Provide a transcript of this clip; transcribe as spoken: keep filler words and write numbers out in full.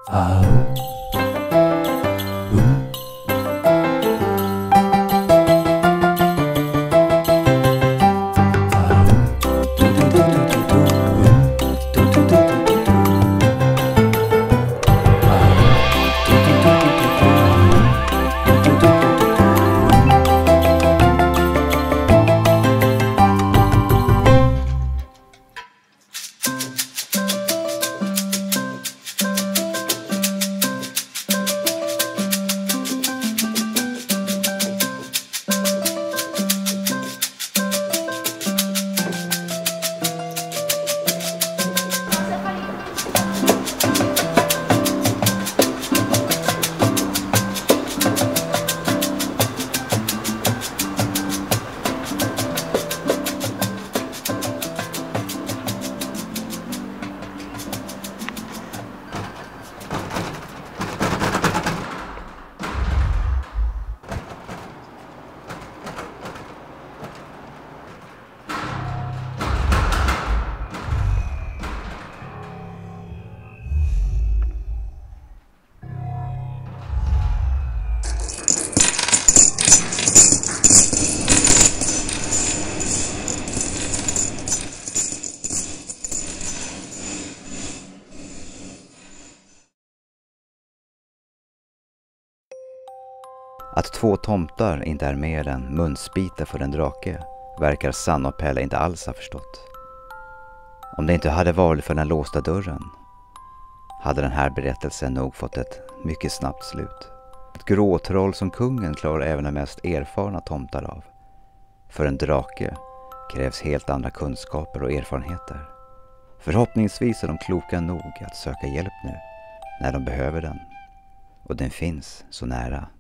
Att två tomtar inte är mer än munsbitar för en drake verkar Sanna och Pelle inte alls ha förstått. Om det inte hade varit för den låsta dörren hade den här berättelsen nog fått ett mycket snabbt slut. Ett gråtroll som kungen klarar även de mest erfarna tomtar av. För en drake krävs helt andra kunskaper och erfarenheter. Förhoppningsvis är de kloka nog att söka hjälp nu när de behöver den. Och den finns så nära.